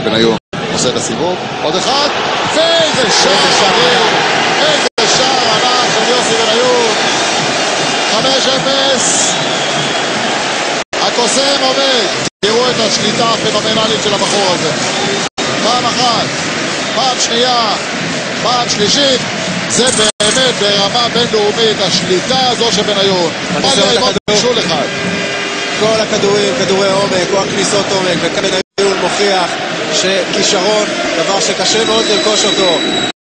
בניון עושה את הסיבוב, עוד אחד, ואיזה שער, איזה שער ענק של יוסי בניון. 5-0. הקוסם עובד. תראו את השליטה הפנומנלית של הבחור הזה. פעם אחת, פעם שנייה, פעם שלישית. זה באמת ברמה בינלאומית, השליטה הזו של בניון. מה זה עוד בישול אחד? כל הכדורים, כדורי עומק, או הכניסות עומק, וכאן בניון מוכיח שכישרון, דבר שקשה מאוד לרכוש אותו.